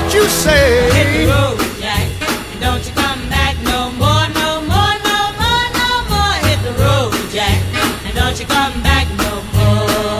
What you say? Hit the road, Jack, and don't you come back no more, no more, no more, no more. Hit the road, Jack, and don't you come back no more.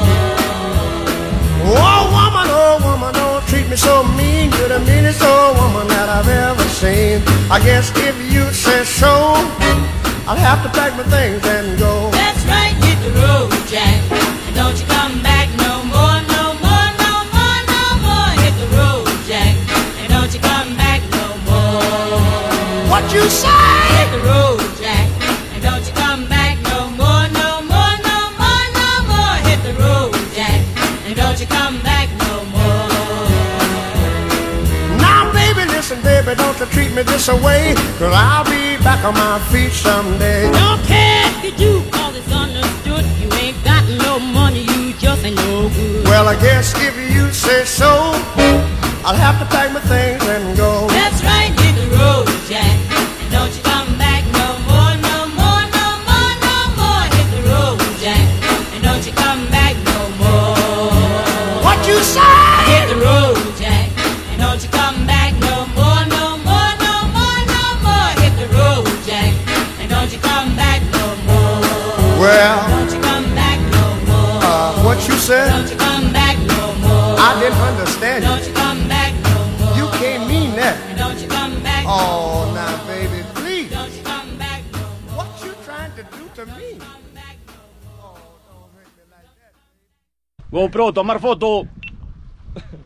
Oh woman, don't treat me so mean. You're the meanest old woman that I've ever seen. I guess if you say so, I'll have to pack my things and go. That's right, hit the road, Jack, and don't you come back no more, no more, no more, no more. Hit the road, Jack, and don't you come back no more. What you say? Hit the road, Jack, and don't you come back no more, no more, no more, no more. Hit the road, Jack, and don't you come back no more. Now baby, listen baby, don't you treat me this away, 'cause I'll be back on my feet someday. Don't care if you do, 'cause it's understood. You ain't got no money, you just ain't no good. Well, I guess if you say so, I'll have to pack my things and go. That's right, hit the road, Jack, and don't you come back no more, no more, no more, no more. Hit the road, Jack, and don't you come back no more. What you say? Hit the road, Jack, and don't you come back no more, no more, no more, no more. Hit the road, Jack, and don't you come back no more. Well, Don't you come back no more. What you said? Don't you come back no more. I didn't understand Don't you. you come back no more. You can't mean that. And don't you come back no Oh, more. now baby, please. Don't you come back no more. What you trying to do to me? Come back no more. Oh, don't hurt me like that. GoPro, tomar foto.